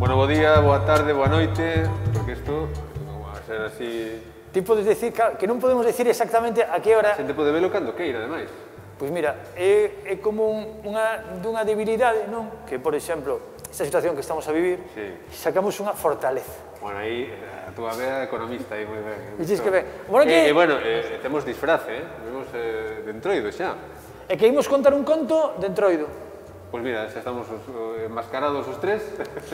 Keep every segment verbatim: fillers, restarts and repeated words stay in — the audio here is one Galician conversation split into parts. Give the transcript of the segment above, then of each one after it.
Bueno, bo día, boa tarde, boa noite, porque isto non vai ser así... Ti podes decir, claro, que non podemos decir exactamente a que hora... A xente pode velo cando queira, ademais. Pois mira, é, é como un, unha, dunha debilidade, non? Que, por exemplo, esta situación que estamos a vivir, sí. Sacamos unha fortaleza. Bueno, aí, a túa vea economista, aí moi ben. Dices que ben. Bueno, que... E, eh, bueno, eh, temos disfrace, eh? Temos eh, de entroido xa. É que imos contar un conto de entroido. Pois mira, xa estamos os, os, enmascarados os tres.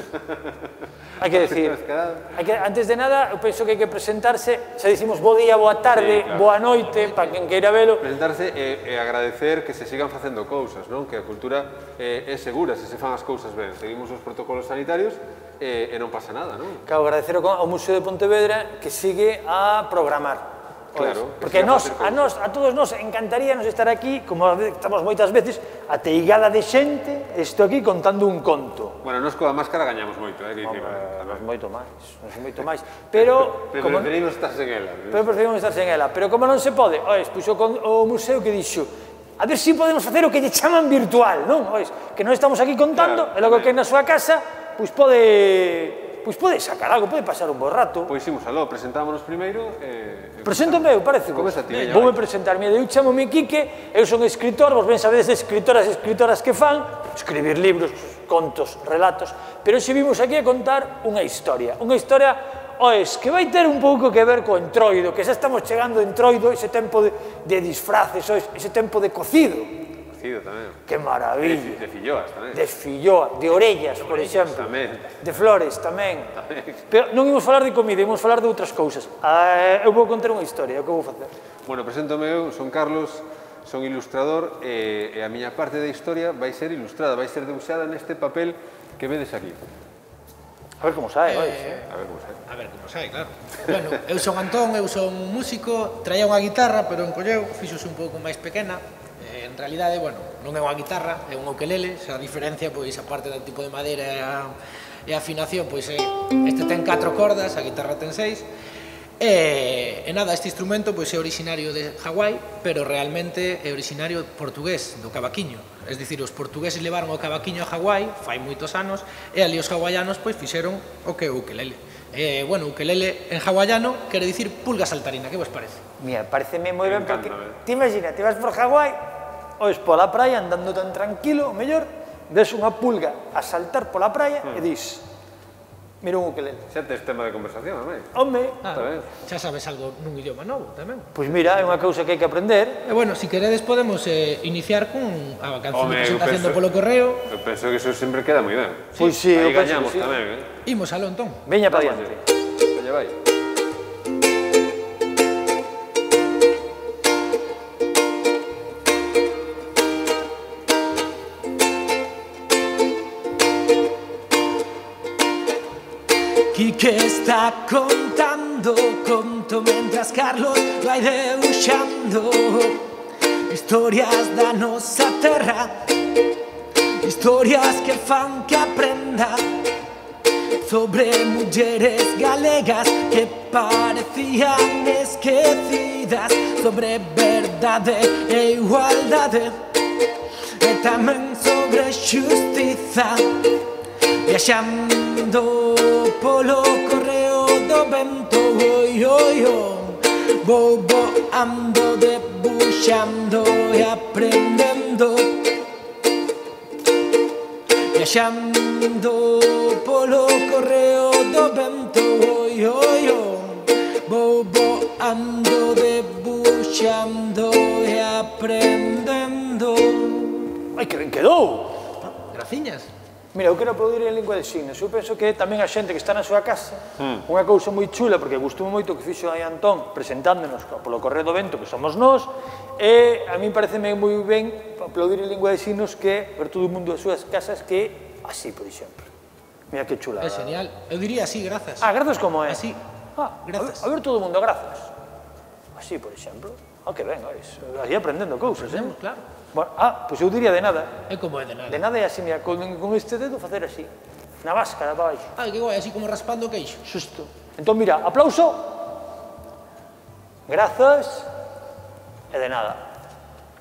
Hai que decir, hai que, antes de nada, eu penso que hai que presentarse, xa dicimos bo día, boa tarde, sí, claro. Boa noite, para quen queira velo. Presentarse e, e agradecer que se sigan facendo cousas, non? Que a cultura eh, é segura se se fan as cousas ben. Seguimos os protocolos sanitarios e, e non pasa nada, non? Claro, agradecer ao Museo de Pontevedra que sigue a programar. Claro, porque nos, a, nos, a todos nos encantaríanos estar aquí, como estamos moitas veces, ateigada de xente, estou aquí contando un conto. Bueno, nos coa máscara gañamos moito, eh? Hombre, nos moito máis, nos moito máis. Pero... pero preferimos estar sen ela. Pero preferimos estar sen ela. Pero como non se pode, ois, puxo o museo que dixo, a ver se podemos facer o que lle chaman virtual, non? Ois, que non estamos aquí contando, e logo que na súa casa, pois pode... Pois pode sacar algo, pode pasar un bo rato. Pois imos aló, presentámonos primeiro e... Preséntame eu, parece. Comeza ti, veña. Voume presentar, mira, eu chamo-me Quique, eu son escritor, vos ben sabedes de escritoras e escritoras que fan, escribir libros, contos, relatos, pero se vimos aquí a contar unha historia, unha historia, oes, que vai ter un pouco que ver co entroido, que xa estamos chegando entroido, ese tempo de, de disfraces, oes, ese tempo de cocido. Tamén. Que maravilla. De filloas tamén. De filloa, de orellas, por exemplo. Tamén. De flores tamén. Tamén. Pero non imos falar de comida, imos falar de outras cousas. Ah, eu vou contar unha historia, é o que vou facer. Bueno, preséntome eu, son Carlos, son ilustrador e, e a miña parte da historia vai ser ilustrada, vai ser debuxada neste papel que vedes aquí. A ver como sae, eh, vai. A ver como sae. A ver como sae, claro. Bueno, eu son Antón, eu son músico, traía unha guitarra, pero encolleu, fixose un pouco máis pequena. En realidade, bueno, non é unha guitarra, é un ukelele, a diferencia, pois, a parte do tipo de madeira e a, e a afinación, pois, é, este ten catro cordas, a guitarra ten seis, e, e nada, este instrumento, pois, é originario de Hawái, pero realmente é originario portugués, do cavaquiño, es dicir, os portugueses levaron o cavaquiño a Hawái, fai moitos anos, e ali os hawaianos, pois, fixeron o que é o ukelele. Eh, bueno, ukelele en hawaiano quere dicir pulga saltarina, que vos parece? Mira, pareceme moi ben, porque te imagina, te vas por Hawái, ois pola praia andando tan tranquilo, o mellor, ves unha pulga a saltar pola praia e dis, mira un ukelele. Xa tes tema de conversación, amai. Home, Ah, xa sabes algo nun idioma novo tamén. pois mira, é unha cousa que hai que aprender. E bueno, se si queredes podemos eh, iniciar con a canción Home, de presentación penso, do Polo Correo. Eu penso que eso sempre queda moi ben. Pois sí, aí eu penso gañamos que sí. tamén, eh? Imos aló, entón. Veña para diante. Veña, vai. Quique está contando conto mentras Carlos vai debuxando historias da nosa terra, historias que fan que aprenda sobre mulleres galegas que parecían esquecidas, sobre verdade e igualdade e tamén sobre xustiza. Viaxando polo correo do vento, oi, oi, oi, vou voando, debuxando e aprendendo. Viaxando polo correo do vento, oi, oi, oi, vou voando, debuxando e aprendendo. Ai, que ben quedou! Graciñas. Mira, eu quero aplaudir en lingua de signos. Eu penso que tamén a xente que está na súa casa, mm. unha cousa moi chula, porque gustoume moito que fixo aí Antón presentándonos polo Correo do Vento, que somos nós, e a mí pareceme moi ben aplaudir en lingua de signos que ver todo o mundo das súas casas que así, por exemplo. Mira que chulada. É genial. Eu diría así, grazas. Ah, grazas como é? Así. Ah, grazas. A ver, a ver todo o mundo, grazas. Así, por exemplo. Ah, que ben, ois. Aí aprendendo cousas, eh? Claro. Bueno, ah, pois eu diría de nada. É como é de nada. De nada é así, mira, con, con este dedo facer así. Na máscara, para baixo. Ah, que guai, así como raspando o queixo. Xusto. Entón, mira, aplauso. Grazas. E de nada.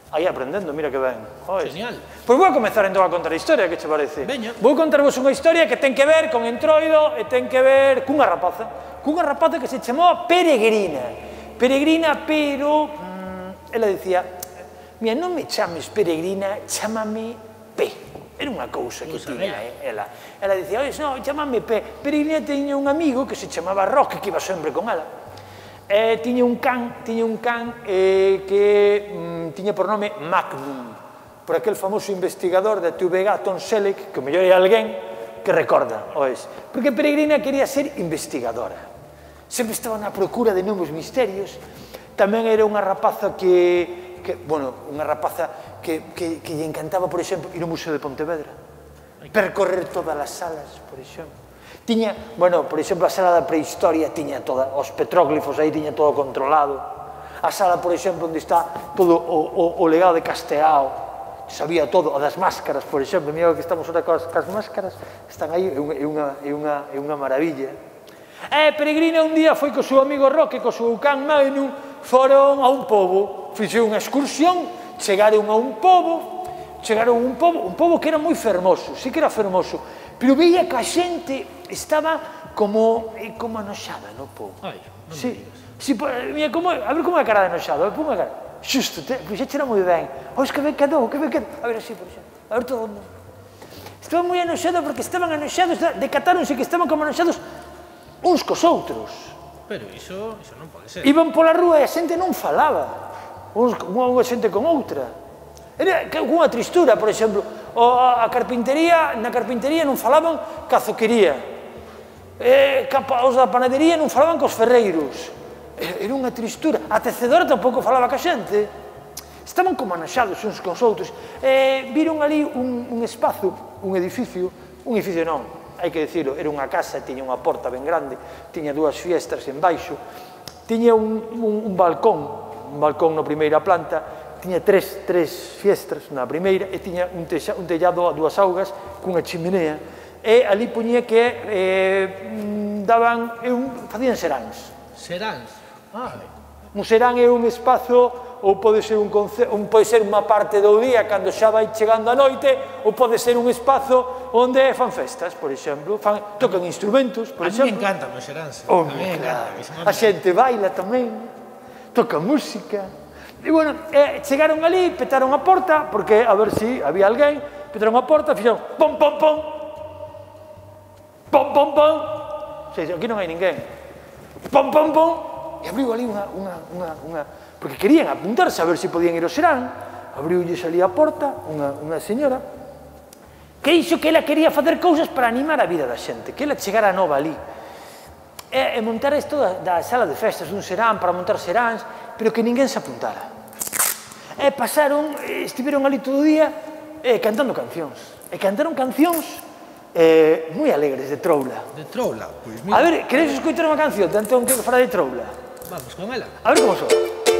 Aí aprendendo, mira que ben. Genial. Pois vou a comezar entón a contar a historia, que che parece? Veña. Vou contarvos unha historia que ten que ver con Entroido e ten que ver cunha rapaza, cunha rapaza que se chamaba Peregrina. Peregrina, pero... Mmm, ela dicía, mira, non me chames Peregrina, chámame P. Era unha cousa que tiña ela. Ela dicía, oye, non, chámame P. Peregrina tiña un amigo que se chamaba Roque, que iba sempre con ela. Eh, tiña un can, tiña un can eh, que mm, tiña por nome Magnum, por aquel famoso investigador da T V G, Tom Selleck, que o mellor é alguén que recorda, oes. Porque Peregrina quería ser investigadora. Sempre estaba na procura de novos misterios. Tamén era unha rapaza que, que bueno, unha rapaza que, que, que lle encantaba, por exemplo, ir ao Museo de Pontevedra, percorrer todas as salas, por exemplo. Tiña, bueno, por exemplo, a sala da prehistoria tiña toda, os petróglifos aí tiña todo controlado. A sala, por exemplo, onde está todo o, o, o legado de Casteao, sabía todo, o das máscaras, por exemplo, mira que estamos ahora cas, cas máscaras, están aí, é unha, é unha, é unha maravilla. E Peregrina un día foi co seu amigo Roque, co seu can Magnum, foron a un pobo, fixeron unha excursión, chegaron a un pobo, chegaron a un pobo, un pobo que era moi fermoso, sí que era fermoso, pero veía que a xente estaba como, como anoxada no pobo. Ai, non sí, me digas. sí, mira, como, a ver como é a cara de anoxado, a ver, como é a cara. Xusto, te, pues, era moi ben. Ois, que ben quedou, que ben quedou. A ver, así, por exemplo. A ver todo mundo. Estaban moi anoxados porque estaban anoxados, decatáronse que estaban como anoxados uns cos outros. Pero iso, iso non pode ser. Iban pola rúa e a xente non falaba. Uns, unha xente con outra. Era unha tristura, por exemplo, a carpintería, na carpintería non falaban ca zoquería, e, os da panadería non falaban cos ferreiros, era unha tristura, a tecedora tampouco falaba ca xente, estaban como anoxados uns cos outros, e viron ali un, un espazo, un edificio, un edificio non, hai que dicirlo, era unha casa, tiña unha porta ben grande, tiña dúas fiestras en baixo, tiña un, un, un balcón, un balcón na primeira planta, tiña tres, tres fiestras na primeira e tiña un, texa, un tellado a dúas augas cunha chimenea e ali poñía que eh, daban, un, facían seráns. Seráns? Ah. Un serán é un espazo ou pode ser un, un pode ser unha parte do día cando xa vai chegando a noite ou pode ser un espazo onde fan festas, por exemplo, fan, tocan instrumentos, por a exemplo. A mí me encantan os seráns. Oh, a mí me claro. encanta. A xente baila tamén, toca música. E, bueno, eh, chegaron ali, petaron a porta, porque a ver si había alguén, petaron a porta, fixeron pom, pom, pom, pom, pom, pom, se, aquí non hai ninguén, pom, pom, pom, e abriu ali unha, unha, unha, unha, porque querían apuntarse a ver se podían ir ao serán, abriulles ali a porta, unha, unha señora, que dixo que ela quería facer cousas para animar a vida da xente, que ela chegara nova ali, e, e montar isto da, da sala de festas dun serán, para montar seráns, pero que ninguén se apuntara. E pasaron, estiveron ali todo o día eh, cantando cancións. E cantaron cancións eh, moi alegres, de troula. De troula? Pois A mira. ver, queréis escoitar unha canción? Tanto que fala de troula. Vamos con ela. A ver como son.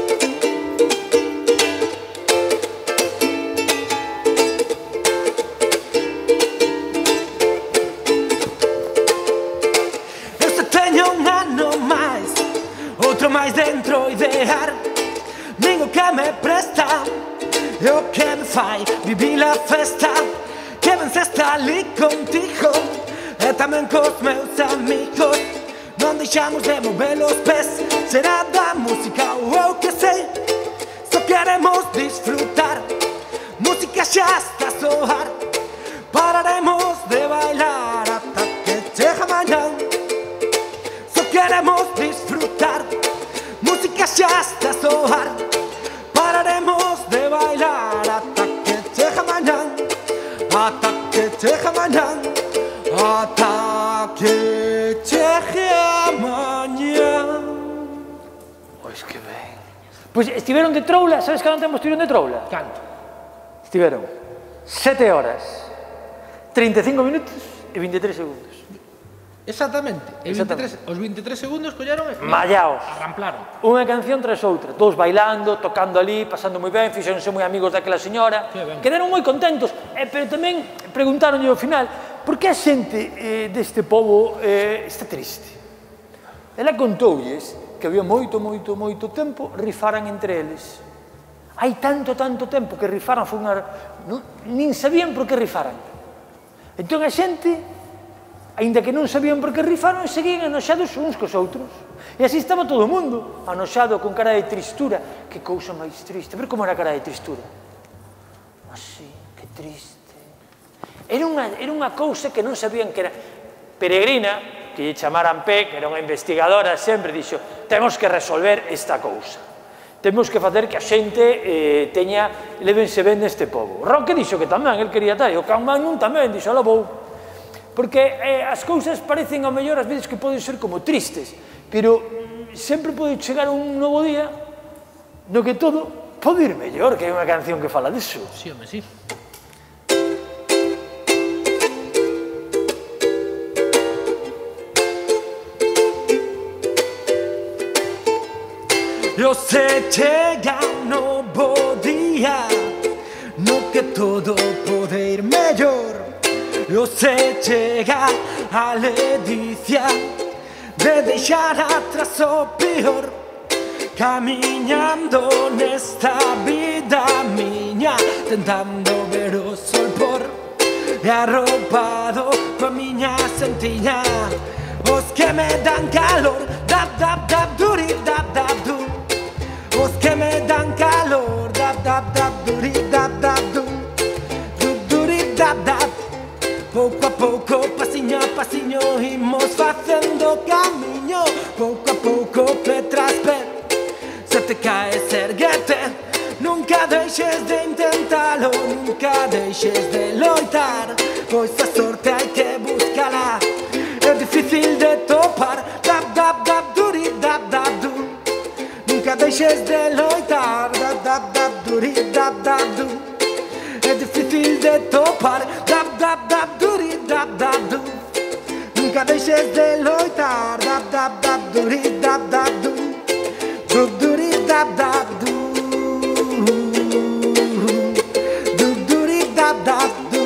Este teño un ano máis, outro máis dentro idear. Digo que me presta, e o que me fai vivir a festa, que venceste ali contigo, e tamén cos meus amigos. Non deixamos de mover os pés, será da música ou o que sei, só queremos disfrutar, música xa está a soar, pararemos de bailar ata que chega mañán, só queremos disfrutar, música xa está a soar, pararemos de bailar ata que chega mañán, ata que chega mañán, ata que chega mañán. Pois que ben. Pois estiveron de troula, sabes que non temos estiveron de troula? Canto. Estiveron sete horas, trinta e cinco minutos e vinte e tres segundos. Exactamente. E Exactamente. veintitrés, os veintitrés segundos collaron e Mallaos. arramplaron. Unha canción tras outra, todos bailando, tocando ali, pasando moi ben, fixeronse moi amigos daquela señora, Que ben. quedaron moi contentos, eh, pero tamén preguntaronlle ao final por que a xente eh, deste pobo eh, está triste. Ela contoulles que había moito, moito, moito tempo rifaran entre eles. Hai tanto, tanto tempo que rifaran, foi unha... nin sabían por que rifaran. Entón a xente, aínda que non sabían por que rifaron, seguían enoxados uns cos outros. E así estaba todo o mundo, anoxado, con cara de tristura. Que cousa máis triste. Ver como era a cara de tristura. Así, que triste. Era unha, era unha cousa que non sabían que era. Peregrina, que lle chamaran P, que era unha investigadora, sempre dixo, temos que resolver esta cousa. Temos que facer que a xente eh, teña, levense ben neste pobo. Roque dixo que tamén, el quería tal, e o Can Magnum tamén, dixo, ala vou. Porque eh, as cousas parecen ao mellor, ás veces, que poden ser como tristes, pero sempre pode chegar un novo día no que todo pode ir mellor, que hai unha canción que fala disso. Sí, home, sí. Eu sei chegar no bo día, no que todo pode ir mellor. Eu sei chegar a ledicia de deixar atrás o pior, camiñando nesta vida miña, tentando ver o sol por e arropado coa miña sentiña. Os que me dan calor, dab, dab, dab, duri, dab, dab, du. Os que me dan calor, dab, dab, dab, duri, dab, dab, du. Du, duri, dab, dab. Pouco a pouco, pasiño a pasiño, imos facendo camiño. Pouco a pouco, pé tras pé, se te caes, erguete. Nunca deixes de intentalo, nunca deixes de loitar, pois a sorte hai que buscala, é difícil de topar. Dab, dab, dab, duri, dab, dab, du. Nunca deixes de loitar, dab, dab, dab, duri, dab, dab, du. É difícil de topar, dab, dab, dab, duri, dab, dab, du. Nunca deixes de loitar, dab, dab, dab, duri, dab, dab, du. Du, duri, dab, dab, du. Du, duri, dab, dab, du.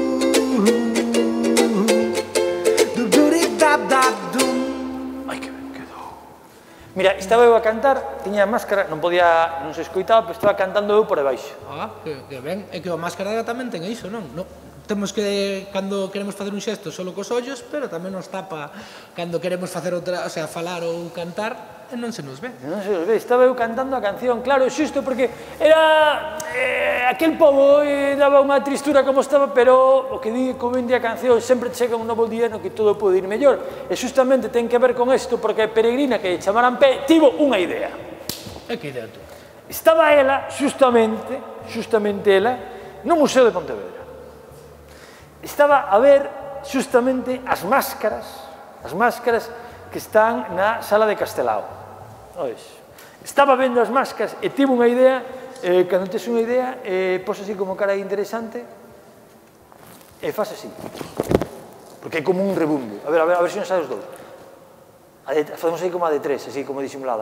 Du, duri, dab, dab, du. Ai, que ben quedou. Mira, estaba eu a cantar, tiña a máscara, non podía, non se escoitaba, pero estaba cantando eu por debaixo. Ah, que, que ben, é que a máscara tamén ten iso, non? No, temos que, cando queremos facer un xesto, solo cos ollos, pero tamén nos tapa cando queremos facer outra, o sea, falar ou cantar, e non se nos ve. Non se nos ve, estaba eu cantando a canción, claro, xusto porque era eh, aquel pobo e daba unha tristura como estaba, pero o que di, como en día a canción, sempre chega un novo día no que todo pode ir mellor, e justamente ten que ver con isto, porque a Peregrina, que chamaran P, tivo unha idea. E que idea tú? Estaba ela, justamente, justamente ela, no Museo de Pontevedra. Estaba a ver justamente as máscaras, as máscaras que están na sala de Castelao. Ois, estaba vendo as máscaras e tivo unha idea, eh, cando tes unha idea, eh, pos así como cara interesante e faz así. Porque é como un rebumbo. A ver, a ver, a ver se non sabe os dous. A de, facemos aí como a de tres, así como disimulada.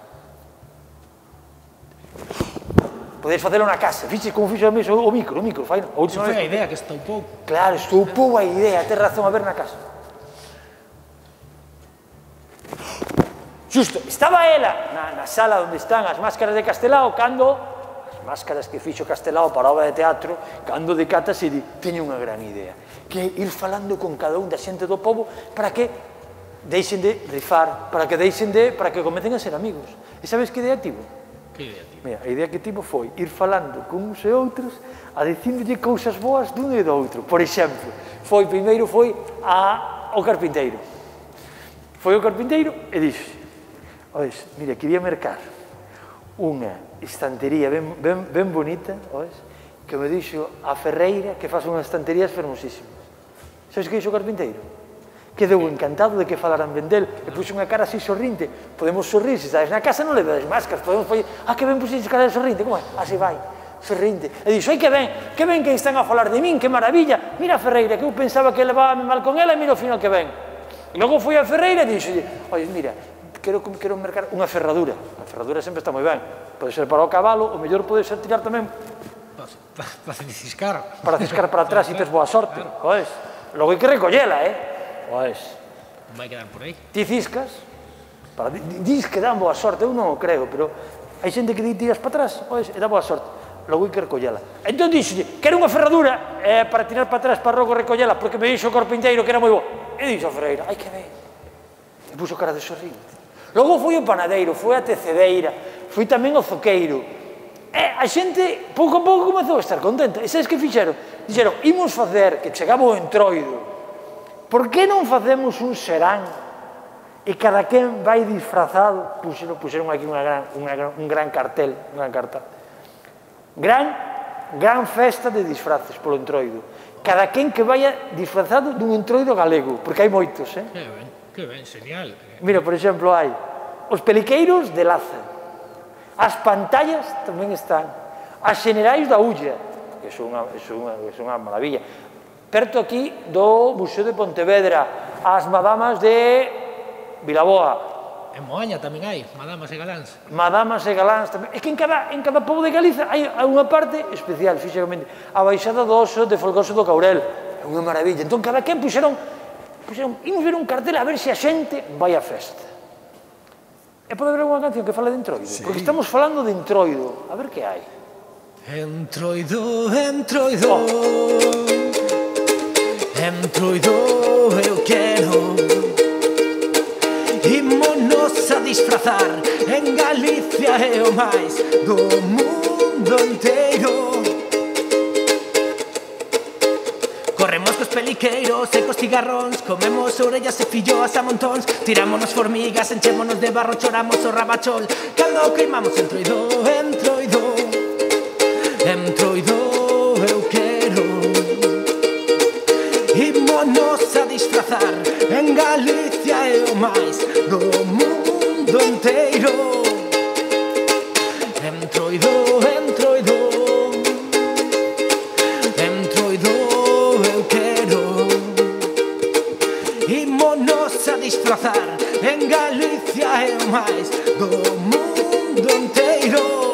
Podeis facelo na casa, fixe como fixo o micro, o micro, fai, a última vez. Foi a idea que estoupou. Claro, estoupou a idea, tes razón, a ver na casa. Xusto, estaba ela na, na sala onde están as máscaras de Castelao, cando, as máscaras que fixo Castelao para a obra de teatro, cando decata se di, teño unha gran idea, que é ir falando con cada un da xente do pobo para que deixen de rifar, para que deixen de, para que comecen a ser amigos. E sabes que idea tivo? Que idea tivo? Mira, a idea que tivo foi ir falando con uns e outros, a dicíndolle cousas boas dun e do outro. Por exemplo, foi, primeiro foi a, ao carpinteiro. Foi ao carpinteiro e dixo, ois, mira, quería mercar unha estantería ben, ben, ben bonita, ois, que me dixo a Ferreira que faz unhas estanterías fermosísimas. Sabes que dixo o carpinteiro? Quedou encantado de que falaran ben del e puxo unha cara así sorrinte. Podemos sorrir, se sabes, na casa non le vedes máscaras, podemos fazer, ah, que ben puxeches cara de sorrinte, como é? Así vai, sorrinte. E dixo, ai, que ben, que ben que están a falar de min, que maravilla, mira a Ferreira, que eu pensaba que levaba mal con ela e mira o final que ben. E logo foi a Ferreira e dixo, oi, mira, quero, quero mercar unha ferradura. A ferradura sempre está moi ben. Pode ser para o cabalo, o mellor pode ser tirar tamén para, para ciscar. Para ciscar para atrás e tes boa sorte. Oes, logo hai que recollela, eh? Oes. Vai quedar por aí. Ti ciscas, para, dis que dan boa sorte, eu non o creo, pero hai xente que di tiras para atrás, ois, e dá boa sorte. Logo hai que recollela. Entón dixolle, quero unha ferradura eh, para tirar para atrás para logo recollela, porque me dixo o carpinteiro que era moi bo. E dixo a ferreira, ai que ben. E puxo cara de sorriente. Logo foi o panadeiro, foi a tecedeira, foi tamén o zoqueiro. E a xente, pouco a pouco, comezou a estar contenta. E sabes que fixeron? Dixeron, imos facer, que chegaba o entroido, por que non facemos un serán e cada quen vai disfrazado? Puxeron, puxeron aquí unha gran, unha, un gran cartel, un gran cartel. Gran, gran festa de disfraces polo entroido. Cada quen que vaya disfrazado dun entroido galego, porque hai moitos, eh? Que ben, que ben, genial. Mira, por exemplo, hai os peliqueiros de Laza, as pantallas tamén están, as xenerais da Ulla, que é unha, é unha maravilla, perto aquí do Museo de Pontevedra, as madamas de Vilaboa. En Moaña tamén hai, madamas e galáns. Madamas e galáns tamén. É que en cada, en cada pobo de Galiza hai unha parte especial, físicamente. A baixada do Oso de Folgoso do Caurel. É unha maravilla. Entón, cada quen puxeron, puxeron, imos ver un cartel a ver se a xente vai á festa. E pode haber unha canción que fala de entroido? Sí. Porque estamos falando de entroido. A ver que hai. Entroido, entroido, oh. Entroido eu quero. Ímonos a disfrazar en Galicia e o máis do mundo inteiro. Corremos cos peliqueiros e cos cigarróns, comemos orellas e filloas a montóns, tirámonos formigas, enchémonos de barro, choramos o rabachol, cando queimamos entroido, entroido, entroido eu quero. Ímonos a disfrazar en Galicia e o máis do mundo inteiro. Entroido, entroido, entroido eu quero. Ímonos a disfrazar en Galicia e o máis do mundo inteiro.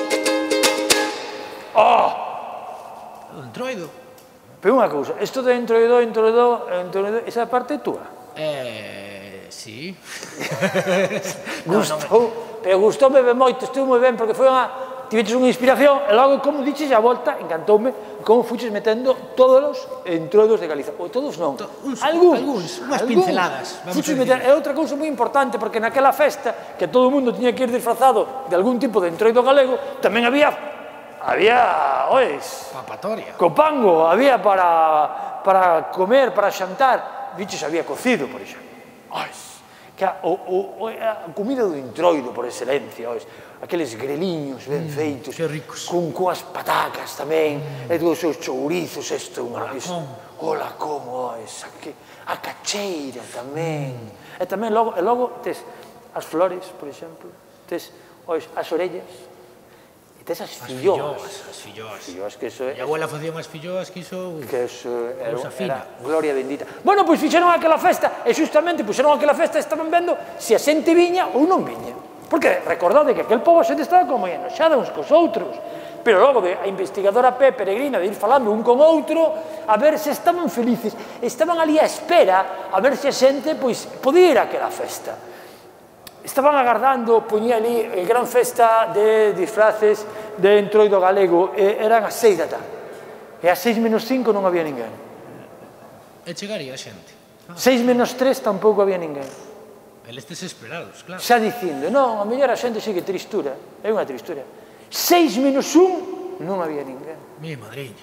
Oh! O entroido. Pero unha cousa, isto de entroido, entroido, entroido, esa parte é túa? Eh, sí. Gustou, pero gustoume ben moito, estuvo moi ben, porque foi unha, tiveches unha inspiración, e logo, como diches, a volta, encantoume, como fuches metendo todos os entroidos de Galiza. Ou todos non, Uns, algúns. algúns, unhas pinceladas. Vamos Fuches a meter, é outra cousa moi importante, porque naquela festa, que todo o mundo tiña que ir disfrazado de algún tipo de entroido galego, tamén había... Había, ois, Papatoria. copango, había para, para comer, para xantar, bichos había cocido, por exemplo. Ois, que a, o, o, a comida do entroido, por excelencia, ois, aqueles greliños ben mm, feitos, que ricos. Con coas patacas tamén, mm. e todos os seus chourizos, isto, unha vez. Ola, como, ois, a, que, a cacheira tamén. Mm. E tamén logo, e logo tes as flores, por exemplo, tes, ois, as orellas, tes as filloas. As filloas. Filloas, que eso é... E a abuela facía unhas filloas que iso... Que eso era, era gloria bendita. Bueno, pois fixeron aquela festa, e justamente puxeron aquela festa e estaban vendo se a xente viña ou non viña. Porque recordade que aquel pobo a xente estaba como enoxada uns cos outros. Pero logo de a investigadora P. Peregrina de ir falando un con outro, a ver se estaban felices. Estaban ali a espera, a ver se a xente pois podía ir a aquela festa. Estaban agardando, poñía ali el gran festa de disfraces de entroido galego, e eran as seis da tarde. E as seis menos cinco non había ninguén. E chegaría a xente. Ah. seis menos tres tampouco había ninguén. Eles desesperados, claro. Xa dicindo, non, a mellor a xente sigue tristura, é unha tristura. seis menos un non había ninguén. Mi madriña.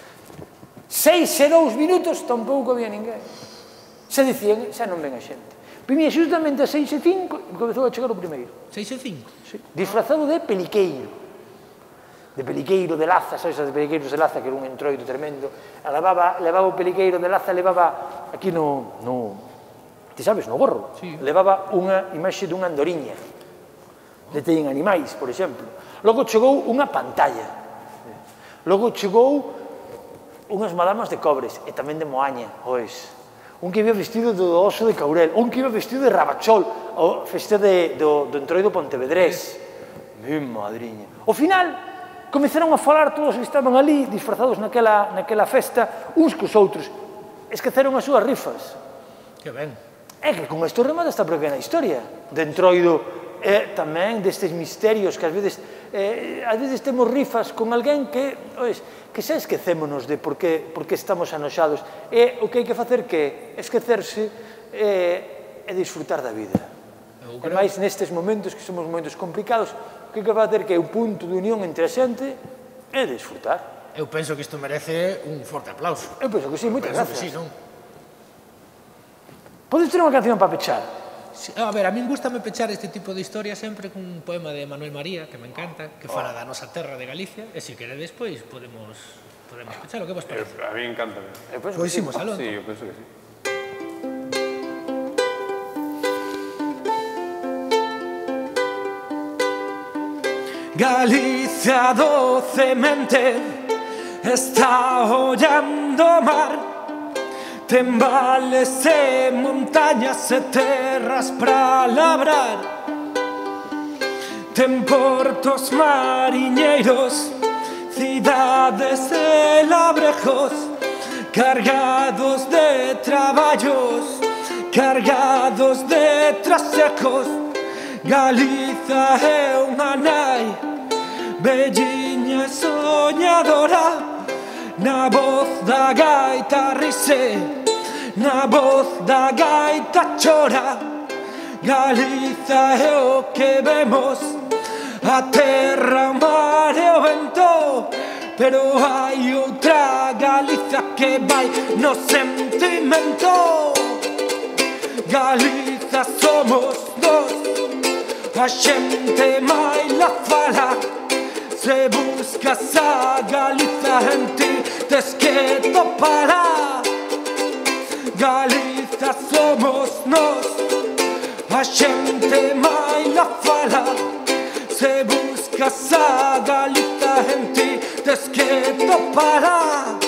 seis e dous minutos tampouco había ninguén. Xa dicían, xa non ven a xente. Vimia xustamente a seis e cinco e comezou a chegar o primeiro. seis e cinco? Sí. Disfrazado de peliqueiro. De peliqueiro de Laza, sabes, de peliqueiros de Laza, que era un entroido tremendo. Levaba, levaba o peliqueiro de Laza, levaba aquí no, no ti sabes, no gorro. Sí. Levaba unha imaxe dunha andoriña. De teñen animais, por exemplo. Logo chegou unha pantalla. Logo chegou unhas madamas de cobres, e tamén de Moaña, ois. Un que iba vestido do Oso de Caurel, un que iba vestido de Rabachol, o festa de, do, do entroido pontevedrés. Mi madriña. Ao final, comezaron a falar todos que estaban ali, disfrazados naquela, naquela festa, uns cos outros. Esqueceron as súas rifas. Que ben. É que con isto remata esta pequena historia de entroido e tamén destes misterios que ás veces eh, ás veces temos rifas con alguén que, ois, que xa esquecémonos de por que, por que estamos anoxados, e o que hai que facer que esquecerse eh, e disfrutar da vida. E máis nestes momentos que somos momentos complicados, o que hai que facer que o punto de unión entre a xente é disfrutar. Eu penso que isto merece un forte aplauso. Eu penso que sí, moitas gracias. Sí, non? Podes ter unha canción para pechar? Sí, a ver, a min gustame pechar este tipo de historia sempre con un poema de Manuel María, que me encanta, que fala da nosa terra de Galicia, e se queredes, pois, podemos, podemos pechar, o que vos parece? A mí encanta. Pois imos aló, Sí, entón. eu penso que sí. Galicia docemente está hollando o mar. Ten vales e montañas e terras pra labrar. Ten portos mariñeiros, cidades e labrejos, cargados de traballos, cargados de trasecos. Galiza é unha nai velliña e soñadora, na voz da gaita rise, na voz da gaita chora. Galiza é o que vemos, a terra, o mar e o vento, pero hai outra Galiza que vai no sentimento. Galiza somos nós, a xente máis la fala. Se buscas a Galiza en ti, tes que topala. Galiza somos nós, a xente máis la fala. Se buscas a Galiza en ti, tes que topala.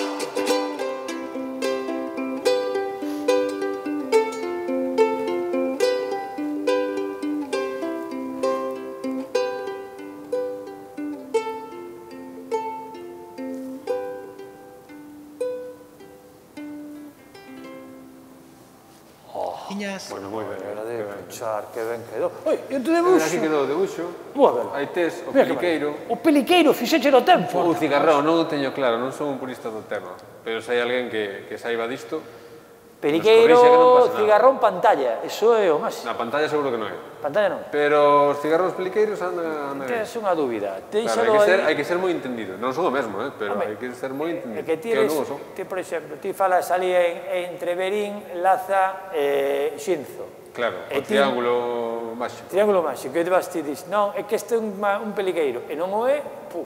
Tiñas... Bueno, moi ben. Era de pechar, que ben quedou. Oi, e tu Aquí debuxo? quedou o debuxo. Boa, ver. Aí tes o Mira que peliqueiro. maravilla. O peliqueiro, fixeche no tempo. O cigarrón, non o teño claro, non son un purista do tema. Pero se hai alguén que, que saiba disto, Peliqueiro, Nos corrixe que non pasa nada. cigarrón, pantalla. Eso é o máis. na pantalla seguro que non é. Pantalla non. Pero os cigarróns peliqueiros andan, andan ben. Tes unha dúbida. Claro, hai Deixalo que ser, aí. hai que ser moi entendido. Non son o mesmo, eh, pero Home, hai que ser moi É entendido. que ti, eu eres, non o son. ti, por exemplo, ti falas ali en, entre Berín, Laza e Xinzo. Claro, E o ti- triángulo máxico. Triángulo máxico. E te vas ti dis, non, é que este é un, ma- un peliqueiro. E non o é, puf.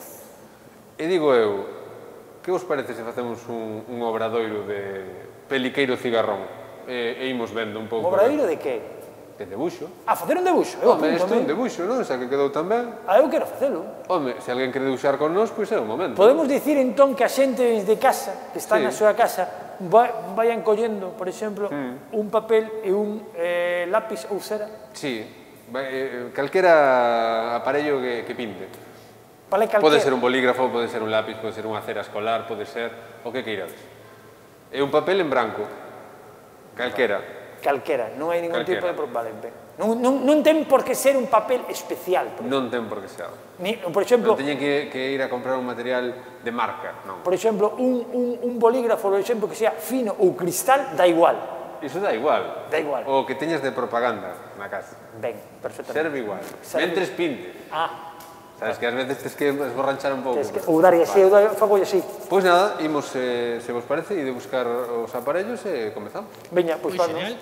E digo eu, que vos parece se facemos un, un obradoiro de peliqueiro cigarrón? E, e imos vendo un pouco. Un obradoiro de que? De debuxo. Ah, facer un debuxo. Eu Home, isto é un apúntome. debuxo, non? Xa que quedou tan ben. Ah, eu quero facelo. Home, se alguén quere debuxar con nós, pois é o momento. Podemos dicir entón que a xente desde casa, que está Sí. na súa casa, vai, vayan collendo, por exemplo, Mm. un papel e un eh, lápiz ou cera. Sí, va- eh, calquera aparello que, que pinte. Vale, calquera. Pode ser un bolígrafo, pode ser un lápiz, pode ser unha cera escolar, pode ser o que queirades. É un papel en branco. Calquera. Calquera, non hai ningún Calquera. tipo de... pro- Vale, ben. Non, non, non ten por que ser un papel especial. Por, Non ten por que ser. Ni, por exemplo, Non teñen que, que ir a comprar un material de marca, non. por exemplo un, un, un bolígrafo, por exemplo, que sea fino ou cristal, da igual. Iso dá igual. Da igual. O que teñas de propaganda na casa. Ben, perfectamente. Serve igual. Serve. Mentres pinte. Ah, Sabes que ás veces tens que esborranchar un pouco. tes que, ou darlle así, ou darlle, fago así. Pois nada, imos, eh, se vos parece, ir de buscar os aparellos e comezamos. Veña, pois Pois pues, genial.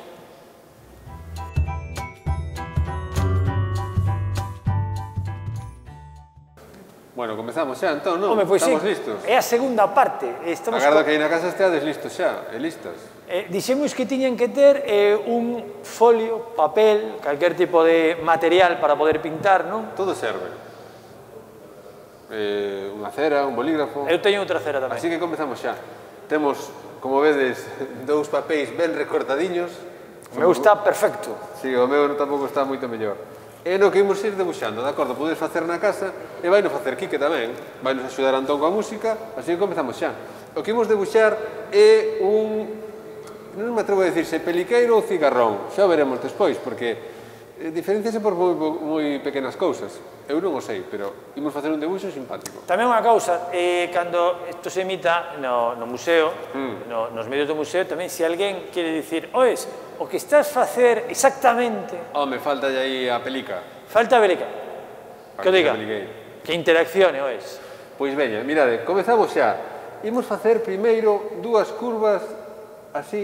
Bueno, comezamos xa, entón, non? Home, pois sí, Estamos listos? é a segunda parte. Estamos Agardo co- que aí na casa esteades listos xa, e listas. Eh, dixemos que tiñan que ter eh, un folio, papel, calquer tipo de material para poder pintar, non? Todo serve. Eh, unha cera, un bolígrafo... Eu teño outra cera tamén. Así que comezamos xa. Temos, como vedes, dous papéis ben recortadiños. O meu está perfecto. Si, sí, o meu tampouco está moito mellor. E no que imos ir debuxando, de acordo? Podes facer na casa e vai no facer Quique tamén. Vai nos axudar Antón coa música, así que comezamos xa. O que imos debuxar é un... Non me atrevo a dicir se peliqueiro ou cigarrón. Xa o veremos despois, porque Diferenciase por moi, moi pequenas cousas. Eu non o sei, pero imos facer un debuxo simpático. Tamén unha cousa, eh, cando isto se emita no, no museo, mm. no, nos medios do museo, tamén se alguén quere dicir, oes, o que estás facer exactamente... Home, falta aí a pelica. Falta a pelica. Que o diga. Que interaccione, oes. Pois veña, mirade, comezamos xa. Imos facer primeiro dúas curvas así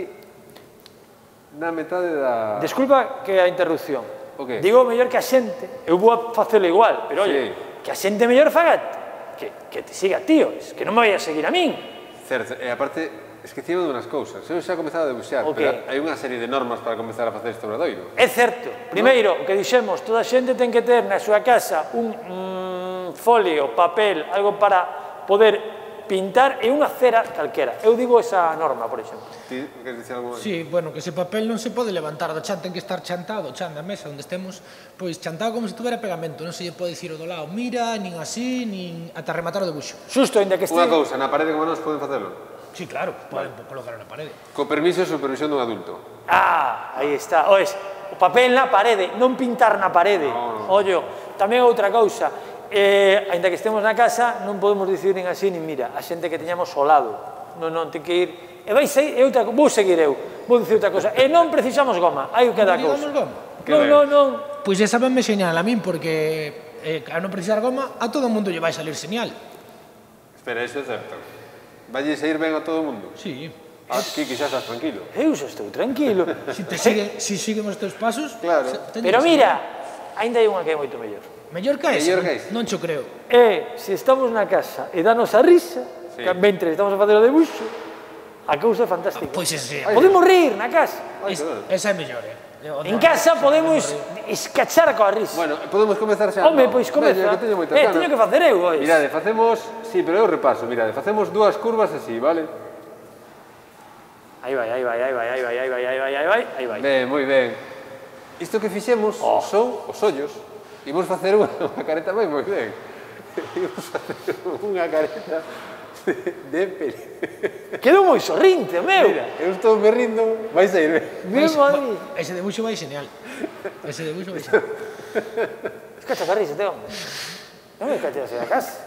na metade da... Desculpa que a interrupción. Okay. Digo mellor que a xente, eu vou a facelo igual, pero oye, sí. Que a xente mellor faga que, que te siga tío, es que non me vai a seguir a min. Certo, e aparte, esquecíme de unhas cousas. Eu xa comezado a debuxar, okay. Pero hai unha serie de normas para comezar a facer este obradoiro. É certo. Primeiro, ¿no? O que dixemos, toda a xente ten que ter na súa casa un mm, folio, papel, algo para poder pintar e unha cera calquera. Eu digo esa norma, por exemplo. Ti queres dicir algo? Sí, bueno, que ese papel non se pode levantar do chan, ten que estar chantado, chan da mesa onde estemos, pois chantado como se tuvera pegamento, non se lle pode dicir o do lado, mira, nin así, nin ata rematar o debuxo. Xusto, ainda que este... Unha cousa, na parede como nós poden facelo? Sí, claro, poden vale. Colocar na parede. Co permiso e supervisión dun adulto. Ah, aí está. Oes, o papel na parede, non pintar na parede. No, no. Ollo, tamén outra cousa. Eh, ainda que estemos na casa, non podemos dicir nin así, nin mira, a xente que teñamos ao lado. Non, non, ten que ir... E vai seguir, outra, vou seguir eu, vou dicir outra cosa. E non precisamos goma, hai o que da cousa. Non goma? Non, non, non. Pois esa venme señal a min, porque eh, a non precisar goma, a todo o mundo lle vai salir señal. Espera, iso é certo. Valle sair ben a todo o mundo? Sí. Ah, Kiki, xa estás tranquilo. Eu xa estou tranquilo. Si te sigue, si siguen os teus pasos... Claro. Pero mira, ainda hai unha que é moito mellor. Mellor que esa? Mellor que esa? Non cho creo. E, se estamos na casa e danos a risa, sí. Que mentre estamos a facer o debuxo, a cousa é fantástica. Pois ese... Podemos rir na casa. Ay, es, esa é mellor, eh? En casa podemos escachar coa risa. Bueno, podemos comezar xa. Home, pois comeza. Veña, que teño moita Eh, gana. teño que facer eu, ois. Mirade, facemos... Sí, pero eu repaso, mirade, facemos dúas curvas así, vale? Aí vai, aí vai, aí vai, aí vai, aí vai, aí vai, aí vai, aí vai. Ben, moi ben. Isto que fixemos oh. son os ollos. Imos facer unha, unha careta moi moi ben. Imos facer unha careta de, de peli. Quedou moi sorrinte, meu. Mira, eu estou me rindo, vai sair ben. Meu madre. Ese debuxo vai genial. Ese debuxo vai genial. Escacha que risa, teo. Non me escachas a casa.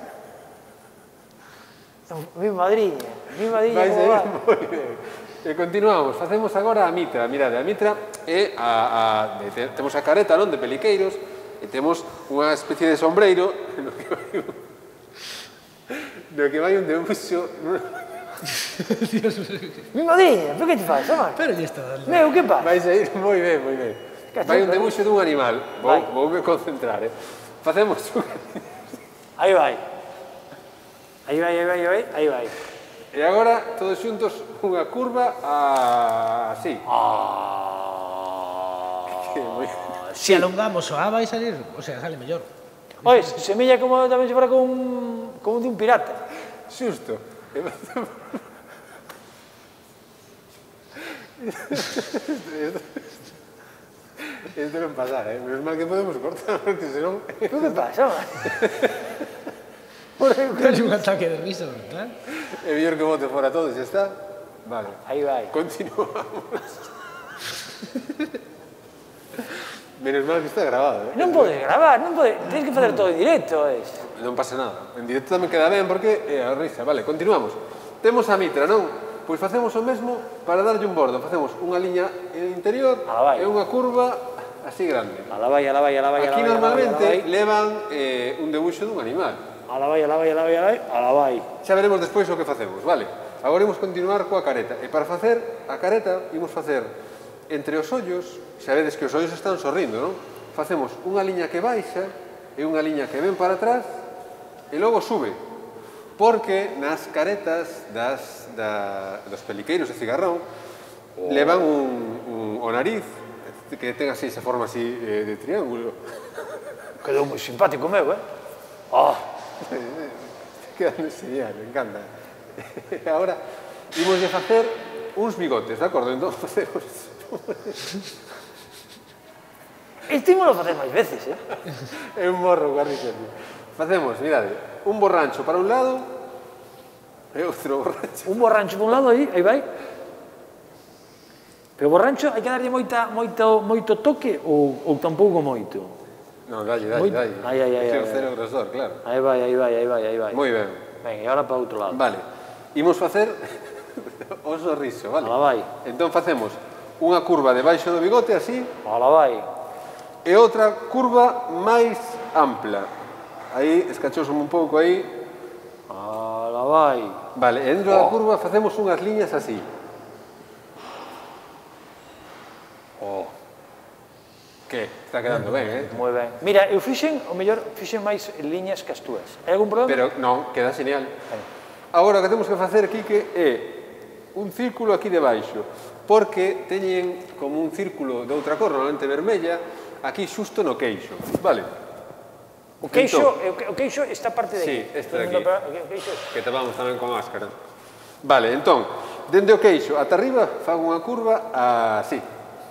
Mi madriña, mi madriña. Vai sair moi ben. E continuamos, facemos agora a mitra. Mirade, a mitra é a, a de, temos a careta, non, de peliqueiros, e temos unha especie de sombreiro no que vai un, no que vai un debuxo. Mi madriña, por que te faz, home? Pero ya está dando. Meu, que pasa? Vai sair moi ben, moi ben. Vai un debuxo dun animal. Vou, vou me concentrar, eh. Facemos un... Aí vai. Aí vai, aí vai, aí vai, aí vai. E agora, todos xuntos, unha curva así. Ah. Se alongamos o A vai salir, o sea, sale mellor. Oye, semella como tamén se fora con, como de un pirata. Xusto. Isto non pasar, eh? Menos mal que podemos cortar, porque senón... Que me pasa, man? Casi un ataque de risa, ¿verdad? É mellor que bote fora todo, xa está. Vale. Aí vai. Continuamos. Menos mal que está grabado, eh? Non podes gravar, non podes... Tens que facer todo en directo, es. Non pasa nada. En directo tamén queda ben porque é a risa. Vale, continuamos. Temos a mitra, non? Pois facemos o mesmo para darlle un bordo. Facemos unha liña interior e unha curva así grande. Ala vai, ala vai, ala vai, Aquí normalmente levan eh, un debuxo dun animal. Ala vai, ala vai, ala vai, ala vai, ala vai. Xa veremos despois o que facemos, vale? Agora imos continuar coa careta. E para facer a careta, imos facer entre os ollos, xa vedes que os ollos están sorrindo, non? Facemos unha liña que baixa e unha liña que ven para atrás e logo sube. Porque nas caretas das, da, dos peliqueiros de cigarrón oh. levan un, un, o nariz que ten así esa forma así eh, de triángulo. Quedou moi simpático meu, eh? Oh. Quedando enseñar, me encanta. Agora, imos de facer uns bigotes, de acordo? Entón, facemos... Este ímolo facer máis veces, eh? É un morro, Garrixo. Facemos, mirade, un borrancho para un lado e outro borrancho. Un borrancho por un lado, aí, aí vai. Pero o borrancho hai que darlle moita, moito, moito toque ou, ou tampouco moito? No, dalle, dalle, Moito. dalle. Ai, ai, ai, Ese é o ai, cero grosor, claro. Aí vai, aí vai, aí vai, aí vai. Moi ben. Ben, e agora para outro lado. Vale, imos facer o sorriso, vale? Ala vai. Entón facemos unha curva debaixo do bigote, así, Ala vai. e outra curva máis ampla. Aí, escachosome un pouco aí. Ala vai. Vale, e dentro da curva facemos unhas liñas así. Oh, Que? Está quedando ben, eh? moi ben. Mira, eu fixen, o mellor, fixen máis liñas que as túas. Hai algún problema? Pero non, queda genial. Ben. Agora, o que temos que facer, Quique, é un círculo aquí debaixo, porque teñen como un círculo de outra cor, normalmente vermella, aquí xusto no queixo, vale? O queixo, o queixo esta parte de Sí, aquí. esta de aquí. O queixo. Que tapamos tamén con máscara. Vale, entón, dende o queixo ata arriba, fago unha curva así.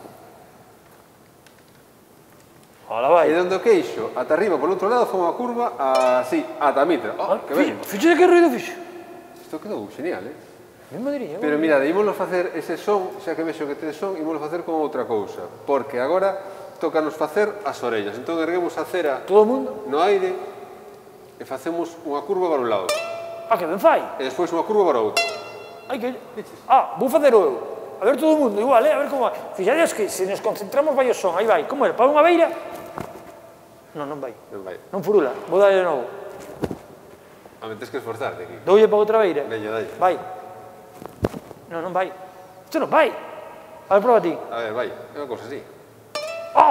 Ala vai. E dende o queixo ata arriba, por outro lado, fago unha curva así, ata a mitra. Oh, que ben. Fixe de que ruido fixo? Isto quedou genial, eh? Ben madriña. Pero mirade, ímoslo facer ese son, xa que vexo que ten son, ímoslo facer con outra cousa. Porque agora tócanos facer as orellas. Entón erguemos a cera Todo o mundo? no aire e facemos unha curva para un lado. Ah, que ben fai. E despois unha curva para outro. Ai, que... Ah, vou facer o eu. A ver todo o mundo, igual, eh? A ver como vai. Fixades que se nos concentramos vai o son. Aí vai. Como é? Para unha beira? Non, non vai. Non vai. Non furula. Vou darlle de novo. A me tens que esforzarte aquí. Doulle para outra beira. Veña, dalle. Vai. Non, non vai. Isto non vai. A ver, prova ti. A ver, vai. É unha cousa así. Oh!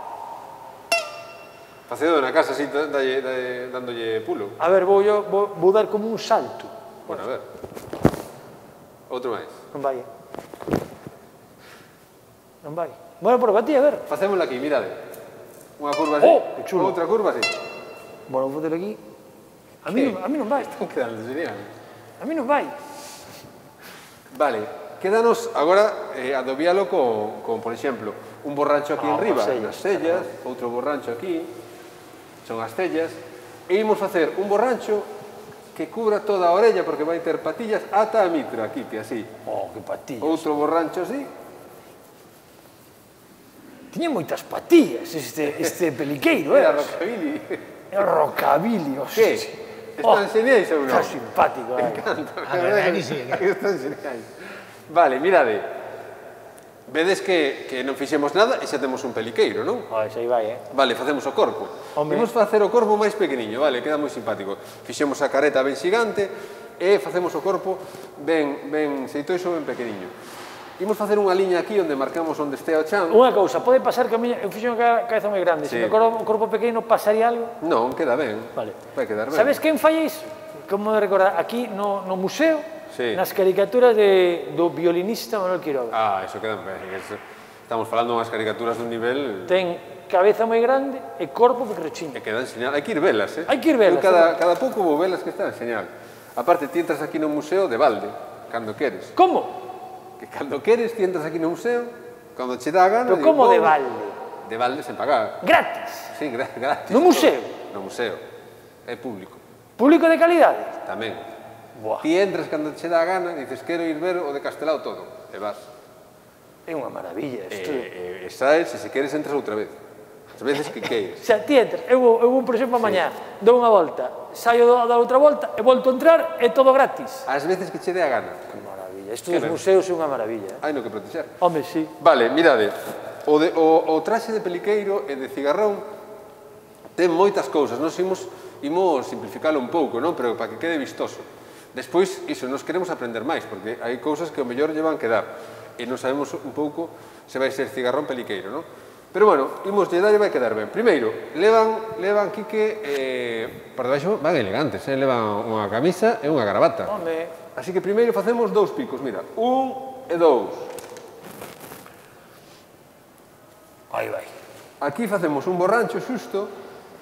Facedo na casa así, dalle, dalle, dándolle pulo. A ver, vou, yo, vou, vou dar como un salto. Bueno, a ver. Outro máis. Non vai. eh. Non vai. Bueno, prova ti, a ver. Facémosla aquí, mirade. Unha curva así. Oh, que chulo. Outra curva así. Bueno, vou facer aquí. A mí, ¿Qué? non, a mí non vai. Están quedando genial. A mí non vai. Vale, quédanos agora eh, adobialo con, con, por exemplo, un borrancho aquí Ah, enriba, as sellas, nas sellas, outro borrancho aquí, son as sellas, e imos facer un borrancho que cubra toda a orella, porque vai ter patillas ata a mitra, aquí, que así. Oh, que patillas. Outro borrancho así, Tiña moitas patillas este, este peliqueiro, eh? era rockabilly. É rockabilly, Que? hostia. Están xeniais ou non? Está simpático, eh? A verdade que sí. Están xeniais. Vale, mirade. Vedes que, que non fixemos nada e xa temos un peliqueiro, non? Oh, ese aí vai, eh? Vale, facemos o corpo. Hombre. Imos facer o corpo máis pequeniño, vale, queda moi simpático. Fixemos a careta ben xigante e facemos o corpo ben, ben xeitoiso, ben pequeniño. Imos facer unha liña aquí onde marcamos onde estea o chan. Unha cousa, pode pasar que a miña... Eu fixo unha cabeza moi grande. Sí. Se me corpo, o corpo pequeno, pasaría algo? Non, queda ben. Vale. Vai quedar ben. Sabes quen fai iso? Como de recordar, aquí no, no museo, Sí. nas caricaturas de, do violinista Manuel Quiroga. Ah, eso queda ben. Eso. Estamos falando unhas caricaturas dun nivel Ten cabeza moi grande e corpo pequerochiño. que quedan señal. Hai que ir velas, eh? Hai que ir velas, Eu cada, cada pouco vou velas que están señal. Aparte, ti entras aquí no museo de balde, cando queres. Como? Que cando queres, ti entras aquí no museo, cando che dá a gana... Pero digo, como de "Vou". balde? De balde sen pagar. Gratis. Sí, gra gratis. No museo? No museo. É público. Público de calidade? Tamén. Buah, Ti entras cando che dá a gana, dices, quero ir ver o de Castelao todo. E vas. é unha maravilla isto. E, e, e saes, e se queres, entras outra vez. As veces que O queires. sea, ti entras, eu, vou- eu vou, por exemplo, mañá, dou unha volta, saio a dar outra volta e volto a entrar e todo gratis. As veces que che dé a gana. Que maravilla. Isto dos museos é unha maravilla. Eh? Hai no que protexer. Home, sí. Vale, mirade. O, de, o, o traxe de peliqueiro e de cigarrón ten moitas cousas. Nos imos, imos simplificalo un pouco, non? Pero para que quede vistoso. Despois, iso, nos queremos aprender máis, porque hai cousas que o mellor llevan que dar. E non sabemos un pouco se vai ser cigarrón peliqueiro, non? Pero bueno, imos lle dar e vai quedar ben. Primeiro, levan, levan Quique, eh, por debaixo van elegantes, eh? Levan unha camisa e unha gravata. Home, Así que primeiro facemos dous picos, mira, un e dous. aí vai. Aquí facemos un borrancho xusto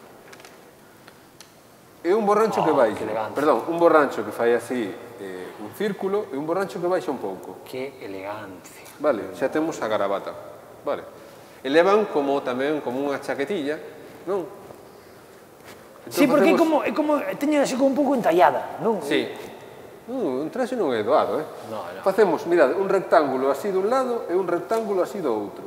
e un borrancho Oh, que baixa. que elegante. Perdón, un borrancho que fai así eh, un círculo e un borrancho que baixa un pouco. Que elegancia. Vale, xa temos a gravata. Vale. E levan como tamén como unha chaquetilla, non? Entón Sí, porque é facemos- como, é como, teñen así como un pouco entallada, non? Sí. Un traxe non é doado, eh? No, no. Facemos, mirad, un rectángulo así dun lado e un rectángulo así do outro.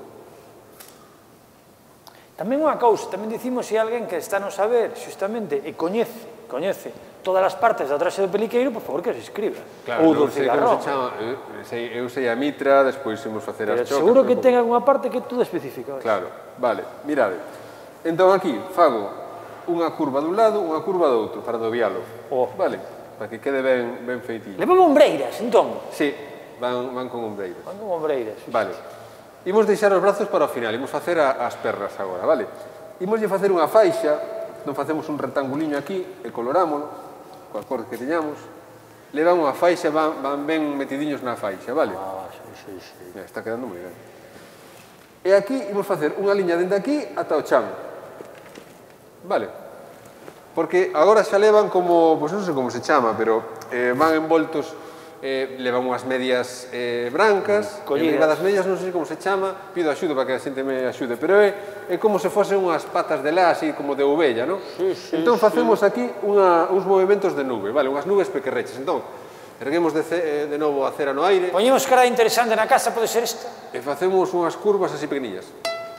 Tamén unha cousa, tamén dicimos se alguén que está no saber, xustamente, e coñece, coñece todas as partes da traxe do peliqueiro, por favor, que se escriba. Claro, Ou non do sei como cigarrón. se chama, eu sei, eu sei a mitra, despois imos facer as Pero chocas. seguro que pero- ten algunha parte que todo especifica. Claro, vale, mirade. Entón aquí fago unha curva dun lado, unha curva do outro, para dobialo. Oh. Vale, para que quede ben, ben feitillo. Levamos ombreiras, entón. Sí, van, van con ombreiras. Van con ombreiras. Vale. Imos deixar os brazos para o final, imos facer a, as pernas agora, vale? Imos lle facer unha faixa, non facemos un rectanguliño aquí, e colorámolo, coa cor que teñamos. Levan unha faixa, van, van ben metidiños na faixa, vale? Ah, sí, sí, sí. Mira, está quedando moi ben. E aquí imos facer unha liña dende aquí ata o chan. Vale? Porque agora xa levan como, pois non sei como se chama, pero eh, van envoltos, eh, levan unhas medias eh, brancas, e Collidas. riba das medias non sei como se chama, pido axuda para que a xente me axude, pero é, é como se fosen unhas patas de lá, así como de ovella, non? Sí, sí, entón facemos aquí unha, uns movimentos de nube, vale? Unhas nubes pequerreches. Entón, erguemos de, ce, de novo a cera no aire, Poñemos cara interesante na casa, pode ser esta? e facemos unhas curvas así pequeniñas.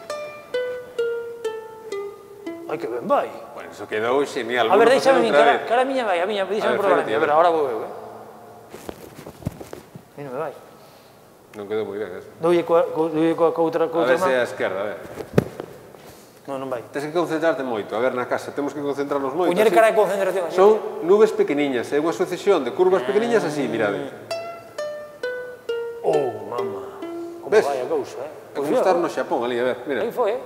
Ai, que ben vai. Bueno, eso quedou genial. A ver, Vamos deixame facer min, outra cara, vez. cara miña vai, a miña, A ver, deixame probar a fíjate, miña. A a ver, ver. agora vou eu, eh. A mí non me vai. Non quedou moi ben eso. Doulle coa, co, doulle coa, coa outra, A coa outra ver se é man. a esquerda, a ver. Non, non vai. Tens que concentrarte moito. A ver, na casa, temos que concentrarnos moito. Poñer así. cara de concentración. así. Son nubes pequeniñas, é unha sucesión de curvas pequeniñas así, mirade. Oh, mama. Como Ves? vai a cousa, eh. É Pois como estar mira, no Xapón, ali, a ver, mira. aí foi, eh.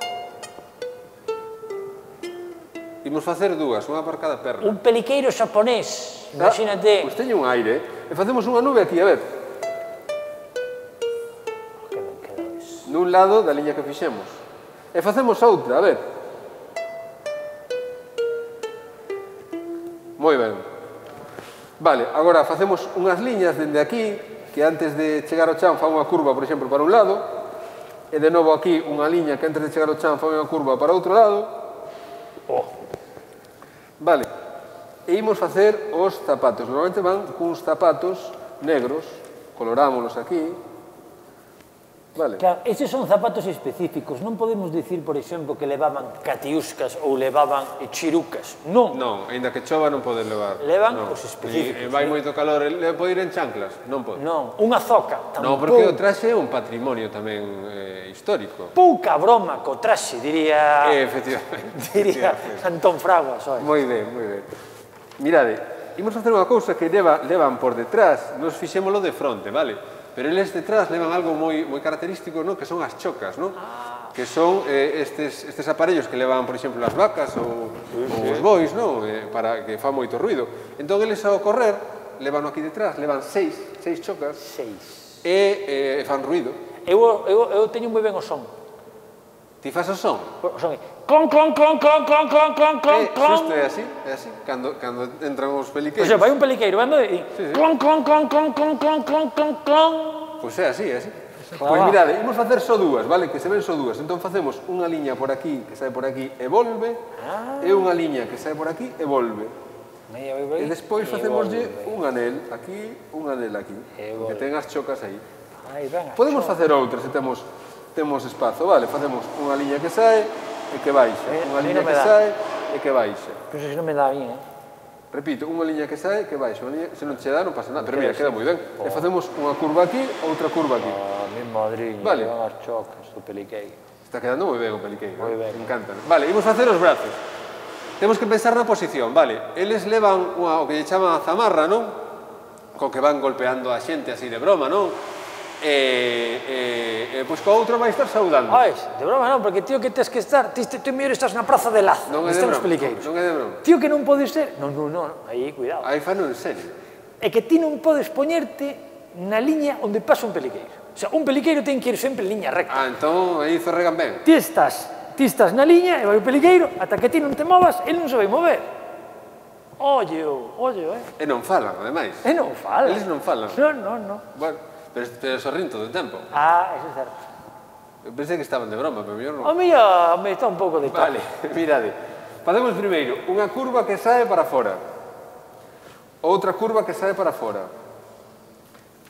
Imos facer dúas, unha por cada perna. Un peliqueiro xaponés. Imagínate. Pois teño un aire, eh? E facemos unha nube aquí, a ver. Que ben queda iso. Nun lado da liña que fixemos. E facemos outra, a ver. Moi ben. Vale, agora facemos unhas liñas dende aquí, que antes de chegar ao chan fa unha curva, por exemplo, para un lado, e de novo aquí unha liña que antes de chegar ao chan fa unha curva para outro lado. Oh. Vale. E imos facer os zapatos. Normalmente van cuns zapatos negros, colorámonos aquí. Vale. Claro, estes son zapatos específicos. Non podemos dicir, por exemplo, que levaban catiuscas ou levaban chirucas. Non. Non, aínda que chova non poden levar. Levan non. os específicos, E, e vai moito calor, le pode ir en chanclas? Non pode. Non. Unha zoca. Non, Tampouco. porque o traxe é un patrimonio tamén eh, histórico. Pouca broma co traxe, diría... Eh, efectivamente. diría Antón Fraguas, oi. Moi ben, moi ben. Mirade, imos facer unha cousa que leva, levan por detrás, nos fixémolo de fronte, vale? Pero eles detrás levan algo moi, moi característico, ¿no? Que son as chocas, ¿no? Ah. Que son eh, estes, estes aparellos que levan, por exemplo, as vacas ou, sí, ou os bois, ¿no? Eh, para que fa moito ruido. Entón, eles ao correr, levan aquí detrás, levan seis, seis chocas Seis. e eh, fan ruido. Eu, eu, eu teño moi ben o son. Ti fas o son? O son é... Clon, clon, clon, clon, clon, clon, clon, clon, Eh, clon. xusto é así, é así. Cando, cando entran os Por peliqueiros. exemplo, hai un peliqueiro, vendo? E... Sí, sí. Clon, clon, clon, clon, clon, clon, clon, clon, clon. Pois é así, é así. Claro. Pois mirade, imos facer só dúas, vale? Que se ven só dúas. Entón facemos unha liña por aquí, que sae por aquí e volve, Ah. e unha liña que sae por aquí e volve. Media, vai, vai. E despois E facemoslle volve. un anel aquí, un anel aquí, E que volve. ten as chocas aí. Ai, ben, Podemos facer outras se temos temos espazo, vale? Facemos unha liña que sae e que baixa, Eh, unha a mí liña non me que dá. sae e que baixa. Pero se non me dá bien, eh? Repito, unha liña que sae, que baixa, unha liña, se non che dá non pasa nada, pero mira, queda queda moi ben. E facemos unha curva aquí, outra curva aquí. Ah, mi madriña, Vale. van as chocas do peliqueiro. Está quedando moi ben o peliqueiro. Moi eh? ben. Me encantan. Vale, imos facer os brazos. Temos que pensar na posición, vale? Eles levan unha, o que lle chaman a zamarra, non? Co que van golpeando a xente así de broma, non? E, e, e pois co outro vai estar saudando. Ai, de broma non, porque tío que tes que estar, ti, ti, ti mellor estás na praza de Lazo, Non é de están os broma, peliqueiros. non é de broma. Tío que non podes ser, non, non, non, aí cuidado. Aí fano en serio. É que ti non podes poñerte na liña onde pasa un peliqueiro. O sea, un peliqueiro ten que ir sempre en liña recta. Ah, entón aí zorregan ben. Ti estás, ti estás na liña e vai o peliqueiro, ata que ti non te movas, ele non se vai mover. Oye, oye, eh. E non falan, ademais. E non fala. Eles non falan. Non, non, non. Bueno, pero, pero sorrín todo o tempo. Ah, eso é certo. Eu pensei que estaban de broma, pero mellor non. O mío me está un pouco de Vale, mirade. Facemos primeiro unha curva que sae para fora. Outra curva que sae para fora.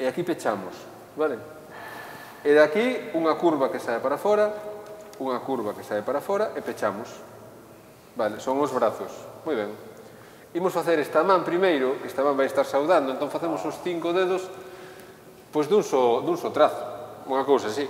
e aquí pechamos, vale? E daqui unha curva que sae para fora, unha curva que sae para fora e pechamos. Vale, son os brazos. Moi ben. Imos facer esta man primeiro, que esta man vai estar saudando, entón facemos os cinco dedos pois dun só, dun só trazo. Unha cousa así.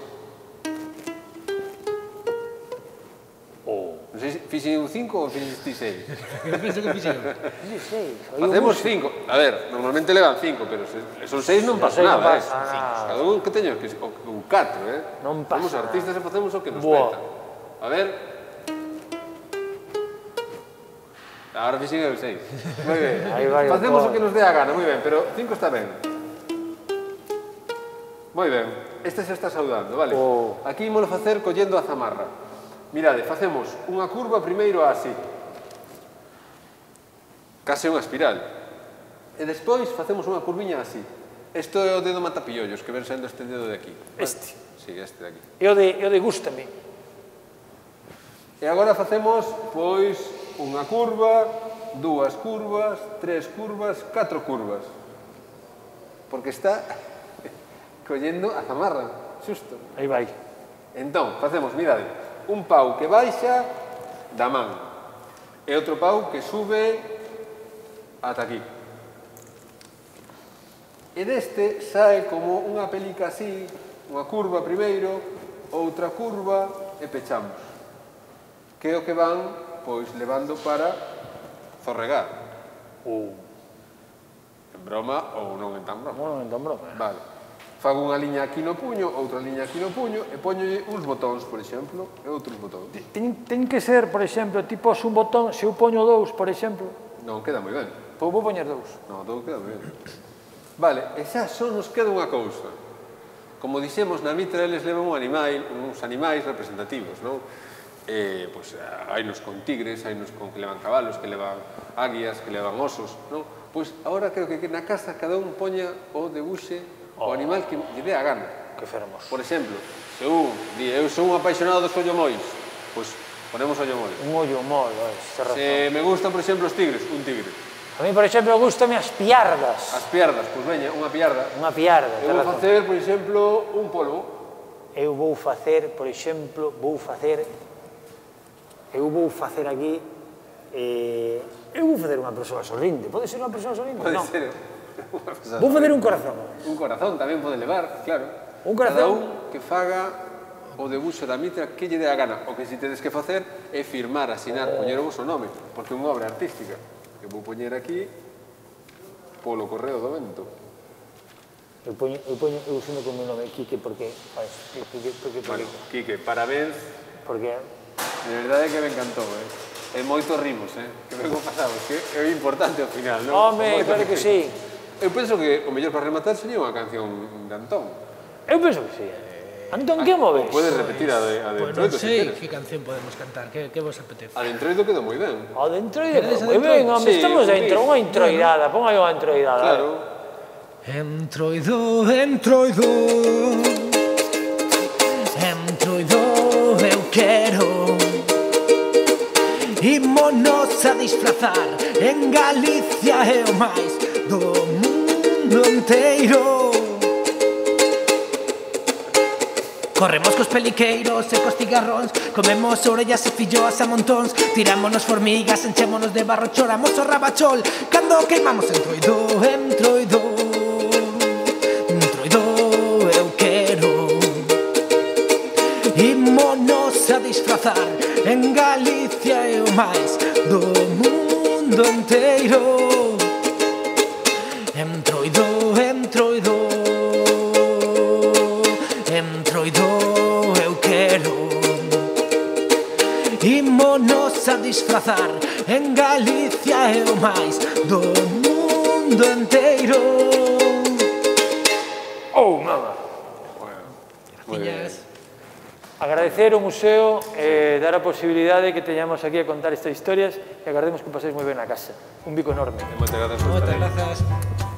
Non sei se fixen un cinco ou fixen seis. Eu penso que fixen. Facemos cinco. A ver, normalmente levan cinco, pero se son seis non pasa nada, eh? Cada un que teño que ou catro, eh? Non pasa Somos artistas e facemos o que nos Buah. peta. A ver. Agora fixen eu seis. Moi ben. Aí vai o Facemos o todo. que nos dé a gana, moi ben, pero cinco está ben. Moi ben. Este se está saudando, vale? Oh. Aquí ímolo facer collendo a zamarra. Mirade, facemos unha curva primeiro así. Case unha espiral. E despois facemos unha curviña así. Isto é o dedo matapillollos, que ven sendo este dedo de aquí. Este. Sí, este de aquí. E o de, e o de gústame. E agora facemos, pois, unha curva, dúas curvas, tres curvas, catro curvas. Porque está collendo a zamarra, xusto. Aí vai. Entón, facemos, mirade, un pau que baixa da man e outro pau que sube ata aquí. E deste sae como unha pelica así, unha curva primeiro, outra curva e pechamos. Que é o que van, pois, levando para zorregar. Ou, En broma ou non en tan broma. bueno, entón broma. Vale. Fago unha liña aquí no puño, outra liña aquí no puño e poñolle uns botóns, por exemplo, e outros botóns. Ten, ten que ser, por exemplo, tipo un botón, se eu poño dous, por exemplo, Non, queda moi ben. pois vou poñer dous. Non, todo queda moi ben. Vale, e xa só nos queda unha cousa. Como dixemos, na mitra eles levan un animal, uns animais representativos, non? Eh, pois, hainos con tigres, hainos con que levan cabalos, que levan águias, que levan osos, non? Pois, agora creo que na casa cada un poña o debuxe o animal que lle dé a gana. Que fermos. Por exemplo, se un di, eu sou un apaixonado dos ollomois, pois ponemos ollomois. Un ollo moi, vai, se razón. Se me gustan, por exemplo, os tigres, un tigre. A mí, por exemplo, gustame as piardas. As piardas, pois veña, unha piarda. Unha piarda, Eu ten vou razón. facer, por exemplo, un polvo. Eu vou facer, por exemplo, vou facer... Eu vou facer aquí... Eh, eu vou facer unha persoa sorrinte. Pode ser unha persoa sorrinte? Pode Non. ser unha persona. Vou facer un corazón. Un corazón tamén pode levar, claro. Un Cada corazón. un que faga o debuxo da mitra que lle dé a gana. O que si tedes que facer é firmar, asinar, poñer o vosso nome, porque é unha obra artística. Que vou poñer aquí polo correo do vento. Eu poño, eu poño, eu uso con meu nome Quique porque, sabes, porque, porque, porque, Bueno, Quique, parabéns. porque, De verdade que me encantou, eh? E moitos rimos, eh? Que vengo pasado, que é importante ao final, non? Home, claro que sí. Eu penso que o mellor para rematar sería unha canción de Antón. Eu penso que sí. Antón, que moves? Podes repetir a de, a de Pois non Entroido, se sei queres. que canción podemos cantar, que, que vos apetece? A de Entroido quedou moi ben. O dentro e Queredes moi adentro? ben, home, Sí, estamos un dentro, mix. unha introidada, pon aí unha introidada. Claro. Entroido, entroido, entroido, eu quero. Ímonos a disfrazar en Galicia e o máis do mundo enteiro. Corremos cos peliqueiros e cos cigarróns, comemos orellas e filloas a montóns, tirámonos formigas, enchémonos de barro, choramos o rabachol cando queimamos entroido, entroido, entroido eu quero. Ímonos a disfrazar en Galicia e o máis do mundo enteiro. Entroido, entroido, entroido eu quero. Ímonos a disfrazar en Galicia e o máis do mundo enteiro. Oh, mama. Bueno, moi ben. Agradecer ao museo e eh, dar a posibilidade que teñamos aquí a contar estas historias e agardemos que paséis moi ben na casa. Un bico enorme. Moitas grazas por Moitas estar aí. grazas.